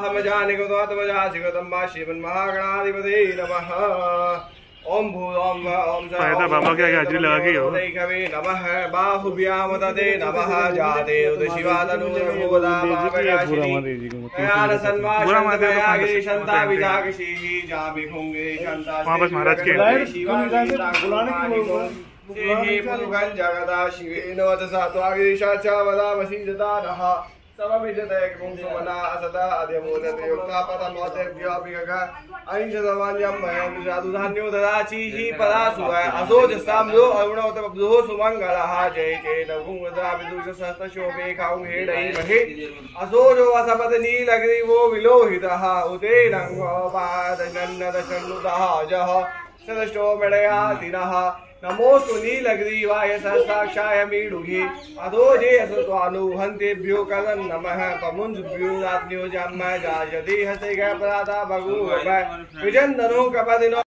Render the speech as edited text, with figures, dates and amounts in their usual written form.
हम जानिको त्वमजासिगतं वा श्रीमन्महागणाधिपते नमः। ओम भूर ओम व ओम बाबा क्या हाजिरी लगा के हो नमः बाहुभ्याम तते नमः जाते उद शिवातनु भूदा बाबयाशिनी ज्ञान सन्वाशंतयागे शंता विजागशी जाबि खुंगे शंता महाराज के हे पुरुगं जगदा शिवेन वचसा त्वागीशा च वदामसि जतानः समविजतयं सुमना असदा अद्यमोदते युक्तापतमोतेभ्योऽपिगः अहिंसदमान्यं मयं साधुधान्यो ददाचीहि पदासु असोजस्ताम्यो अरुणोतमब्धो सुमङ्गलः जय जय नभुङ्गदाविदुषसहस्रशोभे खाउहेडै महे असोजो वसपदनीलग्रीवो विलोहितः उदेरङ्गोपादजन्नदशन्नुतः जः सदष्टो मणयातिनः नमोस्तु नीलग्रीवाय सहस्राक्षाय मीडुघे अधोजे असत्वानुहन्तेभ्यो कदं नमः पमुञ्जभ्यो रात्न्यो जम्म जायते हसे गपराता भगु विजन्दनो कपदिनो